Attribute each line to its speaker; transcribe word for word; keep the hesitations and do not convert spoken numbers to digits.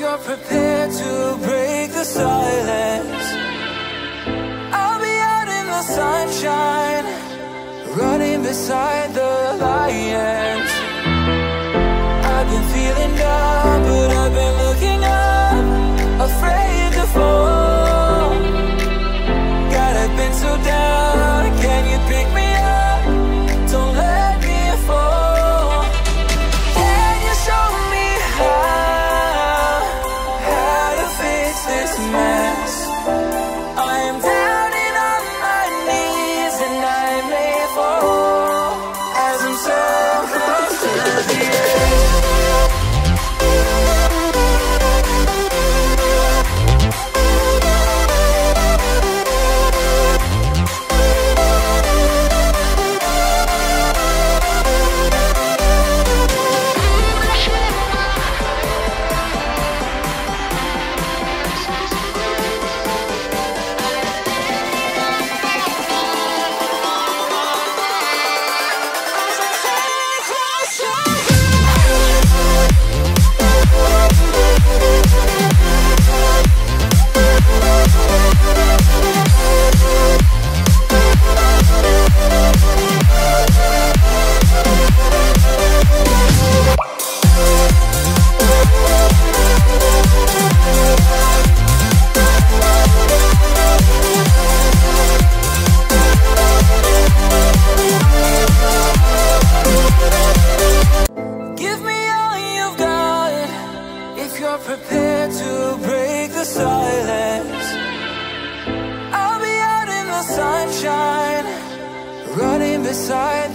Speaker 1: you're prepared to break the silence, I'll be out in the sunshine, running beside the lions. I've been feeling down, but I've been looking up, afraid to fall. God, I've been so down, can you pick me up? Don't let me fall. Can you show me how, how to fix this mess? I am down and on my knees, and I may fall as I'm so close to the edge. Prepared to break the silence, I'll be out in the sunshine, running beside